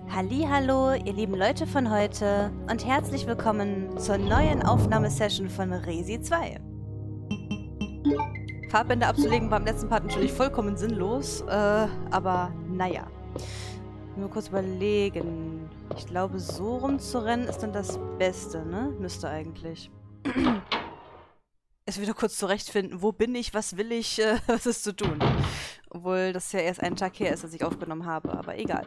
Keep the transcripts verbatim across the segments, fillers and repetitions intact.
Hallihallo, ihr lieben Leute von heute und herzlich willkommen zur neuen Aufnahmesession von Resi zwei. Farbbänder abzulegen war im letzten Part natürlich vollkommen sinnlos, äh, aber naja. Nur kurz überlegen. Ich glaube, so rumzurennen ist dann das Beste, ne? Müsste eigentlich. Es wieder kurz zurechtfinden, wo bin ich, was will ich, äh, was ist zu tun. Obwohl das ja erst einen Tag her ist, dass ich aufgenommen habe, aber egal.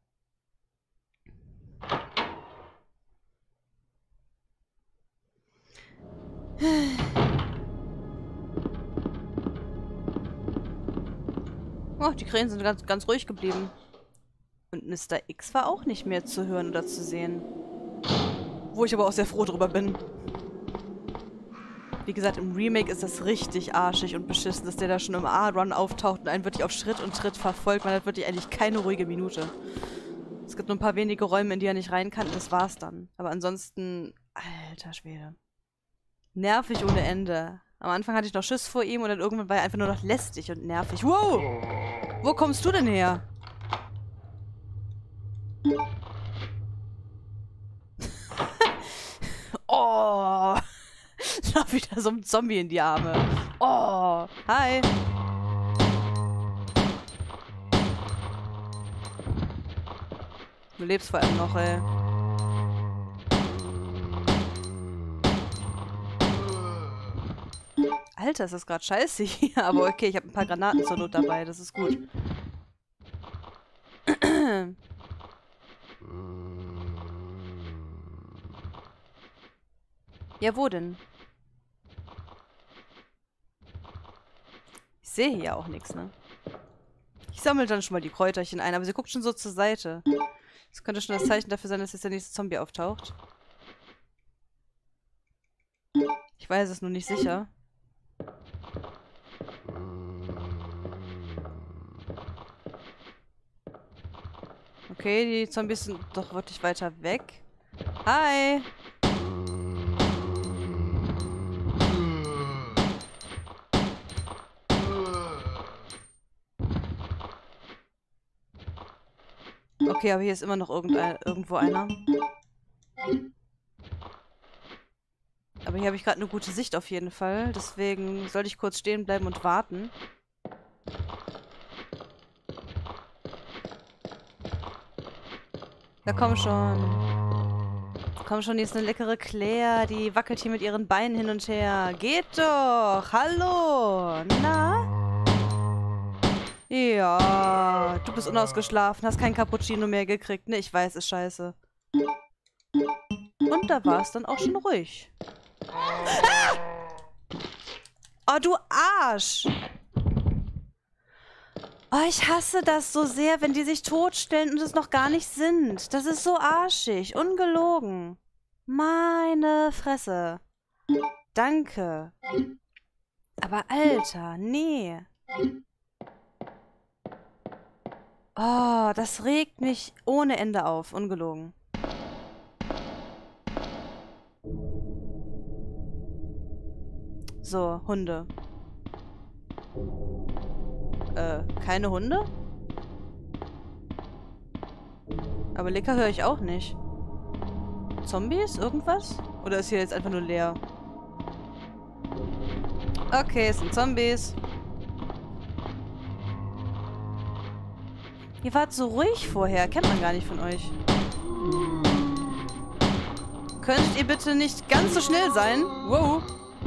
Oh, die Krähen sind ganz, ganz ruhig geblieben. Und Mister X war auch nicht mehr zu hören oder zu sehen. Wo ich aber auch sehr froh drüber bin. Wie gesagt, im Remake ist das richtig arschig und beschissen, dass der da schon im A-Run auftaucht und einen wirklich auf Schritt und Tritt verfolgt. Man hat wirklich eigentlich keine ruhige Minute. Es gibt nur ein paar wenige Räume, in die er nicht rein kann und das war's dann. Aber ansonsten, alter Schwede. Nervig ohne Ende. Am Anfang hatte ich noch Schiss vor ihm und dann irgendwann war er einfach nur noch lästig und nervig. Wow! Wo kommst du denn her? Oh! Lauf wieder so ein Zombie in die Arme. Oh! Hi! Du lebst vor allem noch, ey. Alter, ist das gerade scheiße hier. Aber okay, ich habe ein paar Granaten zur Not dabei. Das ist gut. Ja, wo denn? Ich sehe hier auch nichts, ne? Ich sammle dann schon mal die Kräuterchen ein, aber sie guckt schon so zur Seite. Das könnte schon das Zeichen dafür sein, dass jetzt der nächste Zombie auftaucht. Ich weiß es nur nicht sicher. Okay, die Zombies sind doch wirklich weiter weg. Hi! Okay, aber hier ist immer noch irgendein, irgendwo einer. Aber hier habe ich gerade eine gute Sicht auf jeden Fall. Deswegen sollte ich kurz stehen bleiben und warten. Ja, komm schon. Komm schon, hier ist eine leckere Claire. Die wackelt hier mit ihren Beinen hin und her. Geht doch. Hallo. Na? Ja, du bist unausgeschlafen, hast kein Cappuccino mehr gekriegt. Ne, ich weiß, ist scheiße. Und da war es dann auch schon ruhig. Ah! Oh, du Arsch! Oh, ich hasse das so sehr, wenn die sich totstellen und es noch gar nicht sind. Das ist so arschig, ungelogen. Meine Fresse. Danke. Aber Alter, nee. Oh, das regt mich ohne Ende auf. Ungelogen. So, Hunde. Äh, keine Hunde? Aber lecker höre ich auch nicht. Zombies? Irgendwas? Oder ist hier jetzt einfach nur leer? Okay, es sind Zombies. Ihr wart so ruhig vorher. Kennt man gar nicht von euch. Könntet ihr bitte nicht ganz so schnell sein? Wow.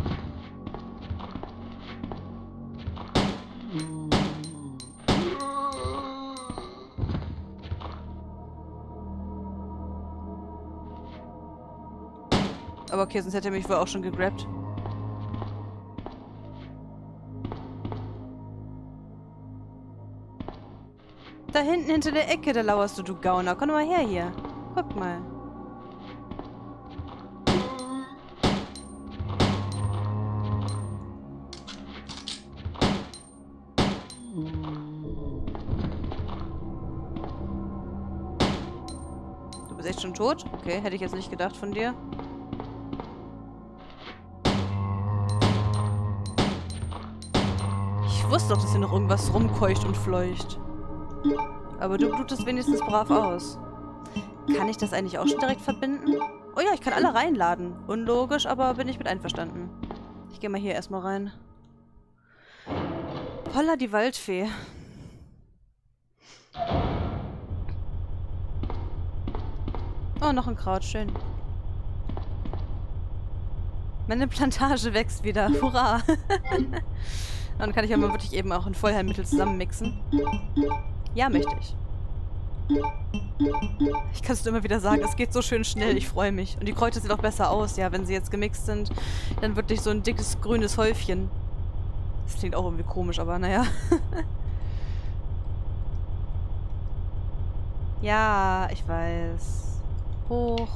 Aber okay, sonst hätte er mich wohl auch schon gegrabt. Da hinten hinter der Ecke, da lauerst du, du Gauner. Komm doch mal her hier. Guck mal. Du bist echt schon tot? Okay, hätte ich jetzt nicht gedacht von dir. Ich wusste doch, dass hier noch irgendwas rumkeucht und fleucht. Aber du blutest wenigstens brav aus. Kann ich das eigentlich auch schon direkt verbinden? Oh ja, ich kann alle reinladen. Unlogisch, aber bin ich mit einverstanden. Ich gehe mal hier erstmal rein. Holla, die Waldfee. Oh, noch ein Kraut. Schön. Meine Plantage wächst wieder. Hurra! Dann kann ich aber wirklich eben auch ein Vollheilmittel zusammenmixen. Ja, möchte ich. Ich kann es nur immer wieder sagen, es geht so schön schnell, ich freue mich. Und die Kräuter sehen auch besser aus, ja, wenn sie jetzt gemixt sind. Dann wirklich so ein dickes, grünes Häufchen. Das klingt auch irgendwie komisch, aber naja. Ja, ich weiß. Hoch.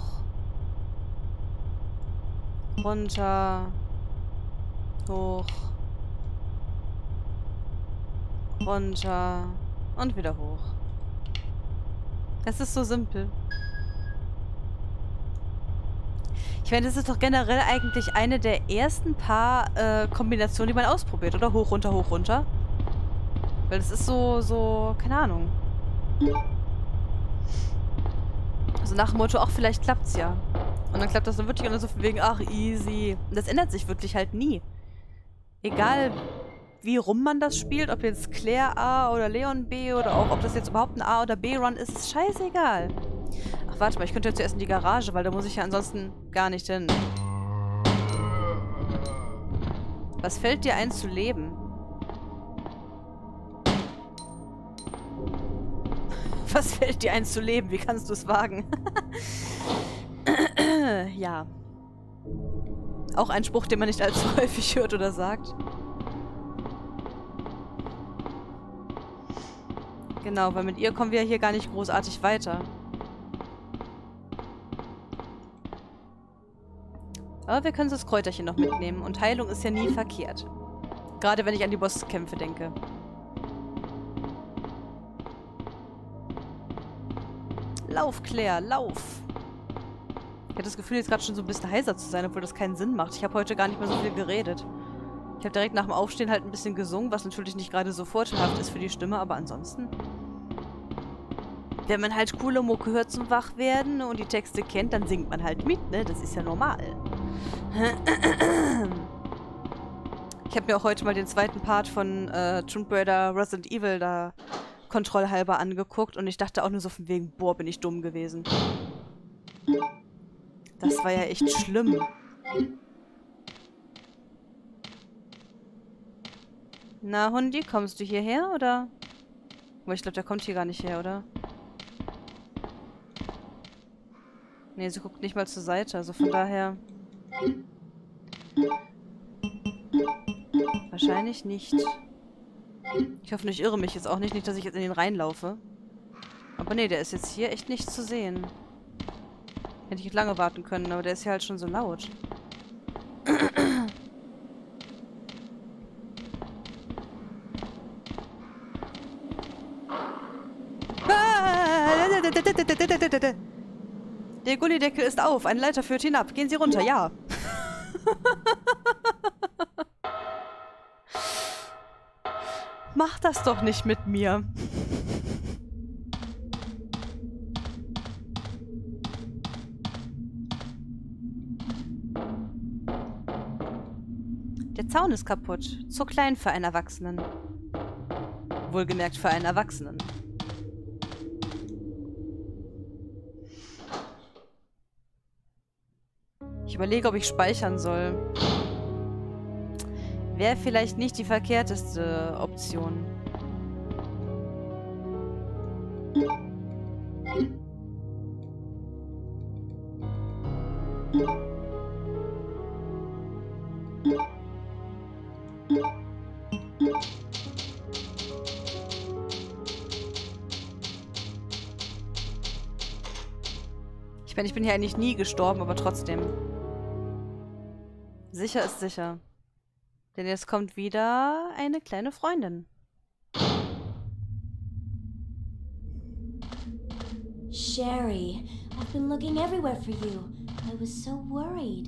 Runter. Hoch. Runter. Und wieder hoch. Es ist so simpel. Ich meine, das ist doch generell eigentlich eine der ersten paar äh, Kombinationen, die man ausprobiert, oder? Hoch, runter, hoch, runter. Weil das ist so, so, keine Ahnung. Also nach dem Motto, ach, vielleicht klappt's ja. Und dann klappt das dann wirklich und dann so von wegen, ach, easy. Und das ändert sich wirklich halt nie. Egal, wie rum man das spielt, ob jetzt Claire A oder Leon B oder auch, ob das jetzt überhaupt ein A- oder B-Run ist, ist scheißegal. Ach, warte mal, ich könnte jetzt zuerst in die Garage, weil da muss ich ja ansonsten gar nicht hin. Was fällt dir ein zu leben? Was fällt dir ein zu leben? Wie kannst du es wagen? Ja. Auch ein Spruch, den man nicht allzu häufig hört oder sagt. Genau, weil mit ihr kommen wir hier gar nicht großartig weiter. Aber wir können das Kräuterchen noch mitnehmen. Und Heilung ist ja nie verkehrt. Gerade wenn ich an die Bosskämpfe denke. Lauf, Claire, lauf! Ich hatte das Gefühl, jetzt gerade schon so ein bisschen heiser zu sein, obwohl das keinen Sinn macht. Ich habe heute gar nicht mehr so viel geredet. Ich habe direkt nach dem Aufstehen halt ein bisschen gesungen, was natürlich nicht gerade so vorteilhaft ist für die Stimme, aber ansonsten... Wenn man halt coole Mucke hört zum Wachwerden und die Texte kennt, dann singt man halt mit, ne? Das ist ja normal. Ich habe mir auch heute mal den zweiten Part von äh, Tomb Raider Resident Evil da kontrollhalber angeguckt und ich dachte auch nur so von wegen, boah, bin ich dumm gewesen. Das war ja echt schlimm. Na, Hundi, kommst du hierher, oder? Aber ich glaube, der kommt hier gar nicht her, oder? Nee, sie guckt nicht mal zur Seite, also von daher... Wahrscheinlich nicht. Ich hoffe, ich irre mich jetzt auch nicht, nicht, dass ich jetzt in den reinlaufe. Aber nee, der ist jetzt hier echt nicht zu sehen. Hätte ich jetzt lange warten können, aber der ist hier halt schon so laut. Der Gullideckel ist auf. Eine Leiter führt hinab. Gehen Sie runter, ja. Mach das doch nicht mit mir. Der Zaun ist kaputt. Zu klein für einen Erwachsenen. Wohlgemerkt für einen Erwachsenen. Ich überlege, ob ich speichern soll. Wäre vielleicht nicht die verkehrteste Option. Ich meine, ich bin hier eigentlich nie gestorben, aber trotzdem. Sicher ist sicher. Denn jetzt kommt wieder eine kleine Freundin. Sherry, I've been looking everywhere for you. I was so worried.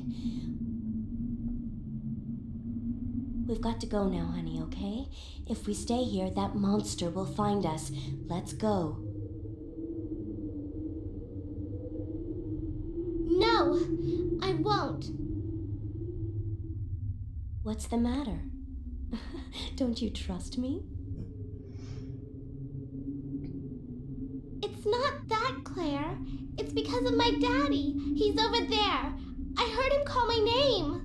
We've got to go now, honey, okay? If we stay here, that monster will find us. Let's go. No, I won't. What's the matter? Don't you trust me? It's not that, Claire. It's because of my daddy. He's over there. I heard him call my name.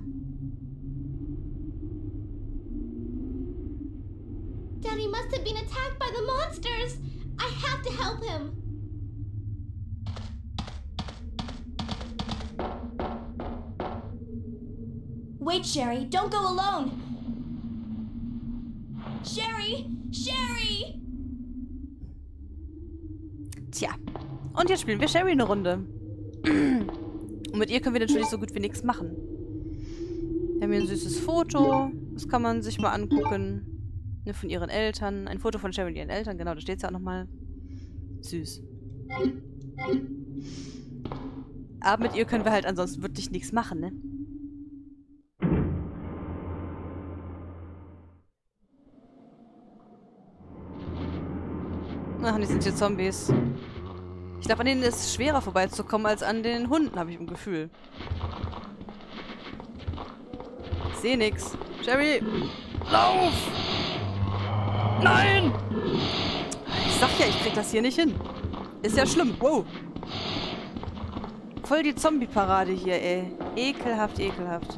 Daddy must have been attacked by the monsters. I have to help him. Wait, Sherry, don't go alone. Sherry! Sherry! Tja, und jetzt spielen wir Sherry eine Runde. Und mit ihr können wir natürlich so gut wie nichts machen. Wir haben hier ein süßes Foto. Das kann man sich mal angucken. Ne, von ihren Eltern. Ein Foto von Sherry und ihren Eltern. Genau, da steht es ja auch nochmal. Süß. Aber mit ihr können wir halt ansonsten wirklich nichts machen, ne? Ach, die sind hier Zombies. Ich glaube, an denen ist es schwerer vorbeizukommen als an den Hunden, habe ich im Gefühl. Ich sehe nix. Sherry! Lauf! Nein! Ich sag ja, ich krieg das hier nicht hin. Ist ja schlimm. Wow. Voll die Zombie-Parade hier, ey. Ekelhaft, ekelhaft.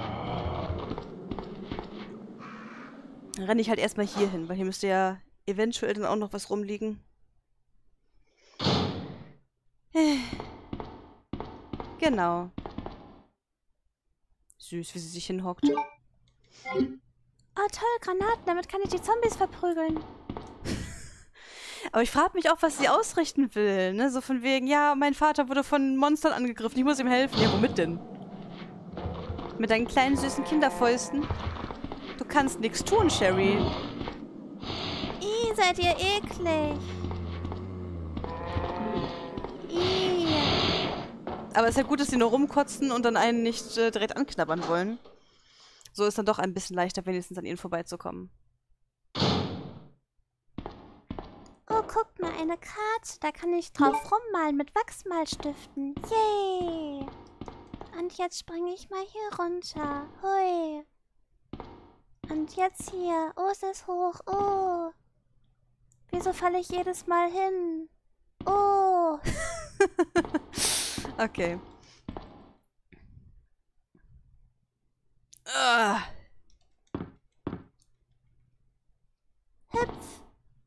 Dann renne ich halt erstmal hier hin, weil hier müsste ja eventuell dann auch noch was rumliegen. Genau. Süß, wie sie sich hinhockt. Oh toll, Granaten, damit kann ich die Zombies verprügeln. Aber ich frage mich auch, was sie ausrichten will, ne? So von wegen, ja, mein Vater wurde von Monstern angegriffen, ich muss ihm helfen. Ja, womit denn? Mit deinen kleinen, süßen Kinderfäusten? Du kannst nichts tun, Sherry. Ih, seid ihr eklig. Ih. Aber es ist ja gut, dass sie nur rumkotzen und dann einen nicht äh, direkt anknabbern wollen. So ist dann doch ein bisschen leichter, wenigstens an ihnen vorbeizukommen. Oh, guck mal, eine Karte. Da kann ich drauf rummalen mit Wachsmalstiften. Yay! Und jetzt springe ich mal hier runter. Hui. Und jetzt hier. Oh, es ist hoch. Oh. Wieso falle ich jedes Mal hin? Oh. Okay. Ah. Hüpf.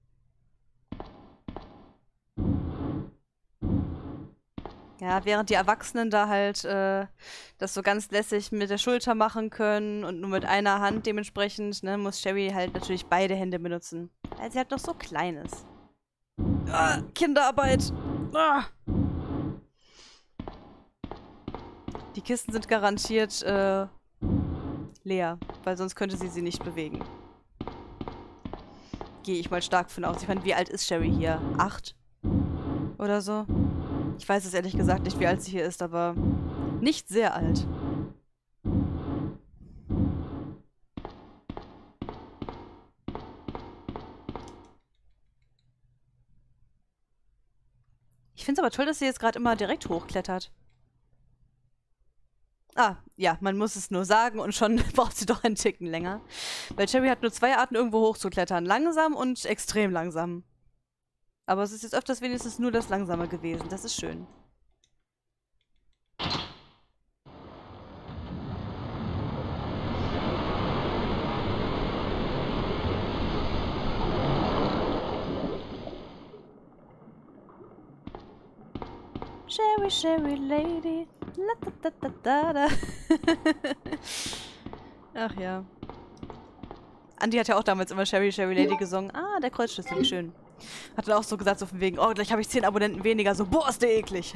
Ja, während die Erwachsenen da halt äh, das so ganz lässig mit der Schulter machen können und nur mit einer Hand dementsprechend, ne, muss Sherry halt natürlich beide Hände benutzen. Weil sie halt noch so klein ist. Ah, Kinderarbeit! Ah. Die Kisten sind garantiert äh, leer, weil sonst könnte sie sie nicht bewegen. Gehe ich mal stark von aus. Ich meine, wie alt ist Sherry hier? Acht? Oder so? Ich weiß es ehrlich gesagt nicht, wie alt sie hier ist, aber nicht sehr alt. Ich finde es aber toll, dass sie jetzt gerade immer direkt hochklettert. Ah, ja, man muss es nur sagen und schon braucht sie doch einen Ticken länger. Weil Sherry hat nur zwei Arten, irgendwo hochzuklettern. Langsam und extrem langsam. Aber es ist jetzt öfters wenigstens nur das Langsame gewesen. Das ist schön. Sherry, Sherry Lady. La, da, da, da, da. Ach ja. Andi hat ja auch damals immer Sherry, Sherry Lady gesungen. Ah, der Kreuzschlüssel, wie schön. Hat dann auch so gesagt, so von wegen, oh, gleich habe ich zehn Abonnenten weniger. So, boah, ist der eklig.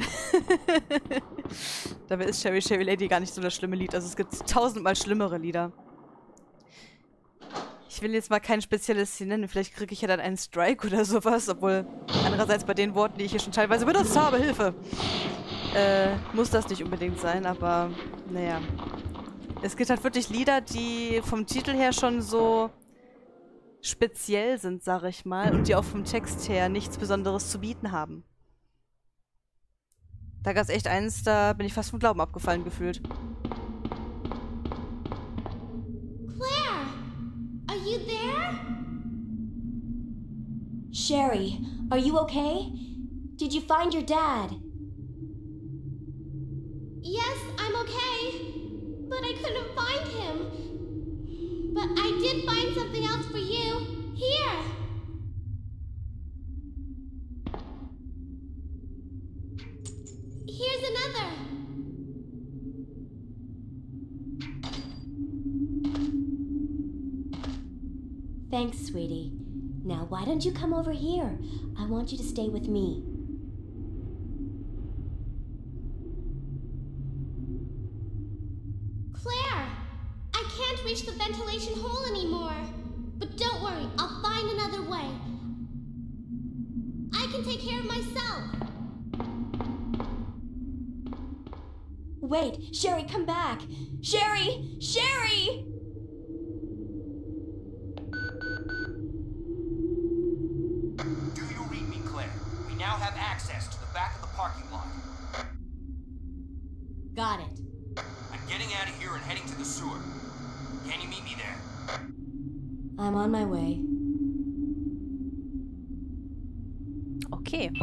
Dabei ist Sherry, Sherry Lady gar nicht so das schlimme Lied. Also es gibt tausendmal schlimmere Lieder. Ich will jetzt mal kein spezielles hier nennen. Vielleicht kriege ich ja dann einen Strike oder sowas. Obwohl, andererseits bei den Worten, die ich hier schon teilweise benutzt habe, Hilfe. Äh, muss das nicht unbedingt sein, aber naja. Es gibt halt wirklich Lieder, die vom Titel her schon so speziell sind, sag ich mal, und die auch vom Text her nichts Besonderes zu bieten haben. Da gab es echt eins, da bin ich fast vom Glauben abgefallen gefühlt. Claire, are you there? Sherry, are you okay? Did you find your dad? Yes, I'm okay. But I couldn't find him. But I did find something else for you. Here. Here's another. Thanks, sweetie. Now, why don't you come over here? I want you to stay with me. Claire, I can't reach the ventilation hole anymore. But don't worry, I'll find another way. I can take care of myself. Wait, Sherry, come back! Sherry! Sherry! Do you read me, Claire? We now have access to the back of the parking lot. Got it. I'm getting out of here and heading to the sewer. Can you meet me there? I'm on my way. Okay.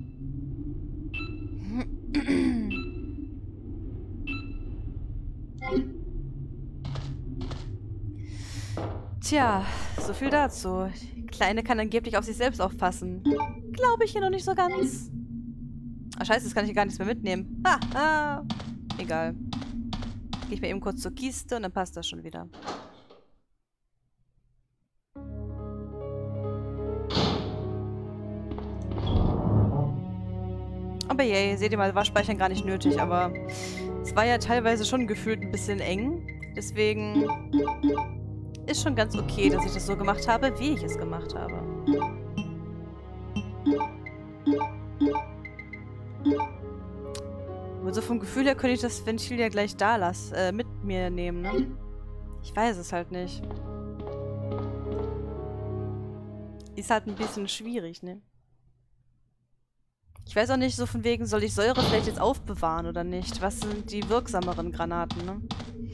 Tja, so viel dazu. Die Kleine kann angeblich auf sich selbst aufpassen. Glaube ich hier noch nicht so ganz. Ah, scheiße, jetzt kann ich hier gar nichts mehr mitnehmen. Ha, ha. Egal. Gehe ich mal eben kurz zur Kiste und dann passt das schon wieder. Aber yay, seht ihr mal, war Speichern gar nicht nötig, aber es war ja teilweise schon gefühlt ein bisschen eng. Deswegen ist schon ganz okay, dass ich das so gemacht habe, wie ich es gemacht habe. Und so vom Gefühl her könnte ich das Ventil ja gleich da lassen, äh, mit mir nehmen, ne? Ich weiß es halt nicht. Ist halt ein bisschen schwierig, ne? Ich weiß auch nicht, so von wegen, soll ich Säure vielleicht jetzt aufbewahren oder nicht? Was sind die wirksameren Granaten, ne?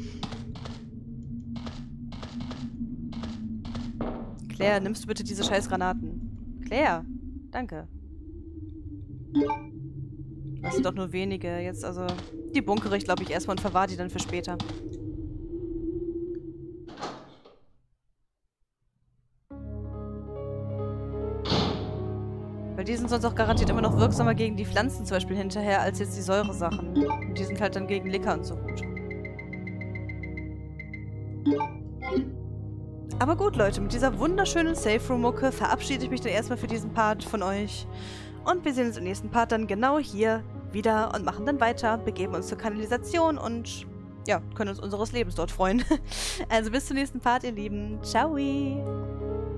Claire, nimmst du bitte diese scheiß Granaten? Claire, danke. Das sind doch nur wenige. Jetzt also... Die bunkere ich, glaube ich, erstmal und verwahre die dann für später. Weil die sind sonst auch garantiert immer noch wirksamer gegen die Pflanzen zum Beispiel hinterher, als jetzt die Säuresachen. Und die sind halt dann gegen Licker und so gut. Aber gut, Leute, mit dieser wunderschönen Safe-Room-Mucke verabschiede ich mich dann erstmal für diesen Part von euch. Und wir sehen uns im nächsten Part dann genau hier wieder und machen dann weiter, begeben uns zur Kanalisation und ja, können uns unseres Lebens dort freuen. Also bis zum nächsten Part, ihr Lieben. Ciao!